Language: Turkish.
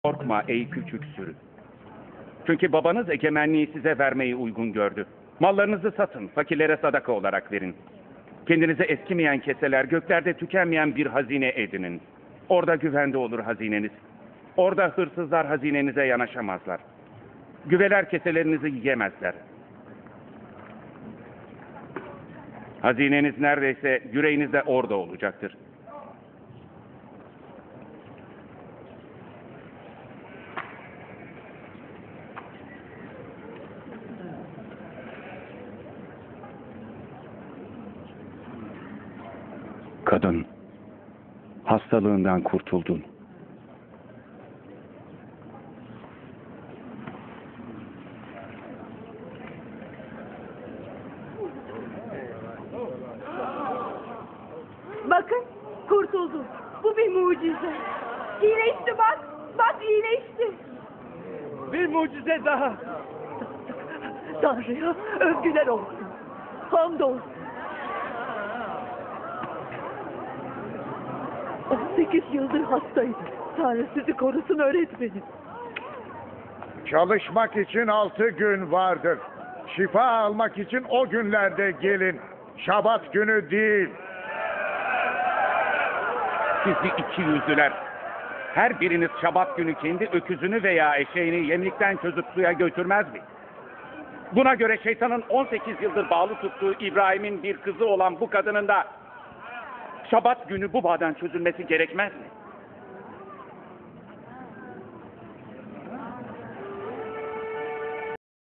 Korkma ey küçük sürü. Çünkü babanız egemenliği size vermeyi uygun gördü. Mallarınızı satın, fakirlere sadaka olarak verin. Kendinize eskimeyen keseler, göklerde tükenmeyen bir hazine edinin. Orada güvende olur hazineniz. Orada hırsızlar hazinenize yanaşamazlar. Güveler keselerinizi yiyemezler. Hazineniz neredeyse yüreğiniz de orada olacaktır. Kadın, hastalığından kurtuldun. Bakın, kurtuldum. Bu bir mucize. İyileşti bak. Bak iyileşti. Bir mucize daha. Tanrı'ya övgüler olsun. Hamdolsun. 18 yıldır hastaydı. Tanrı sizi korusun öğretmenim. Çalışmak için 6 gün vardır. Şifa almak için o günlerde gelin. Şabat günü değil. Sizi iki yüzlüler. Her biriniz şabat günü kendi öküzünü veya eşeğini yemlikten çözüp suya götürmez mi? Buna göre şeytanın 18 yıldır bağlı tuttuğu İbrahim'in bir kızı olan bu kadının da şabat günü bu bağdan çözülmesi gerekmez mi?